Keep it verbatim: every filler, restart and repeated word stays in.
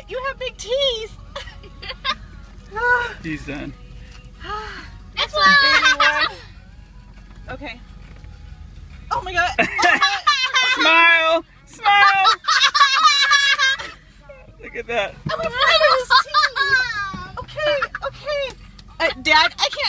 what? You have big teeth. He's done. Next one, baby one. Okay. Oh my god. Oh my god. Smile! Smile! Look at that. I'm afraid of his teeth. Okay, okay. Uh, Dad, I can't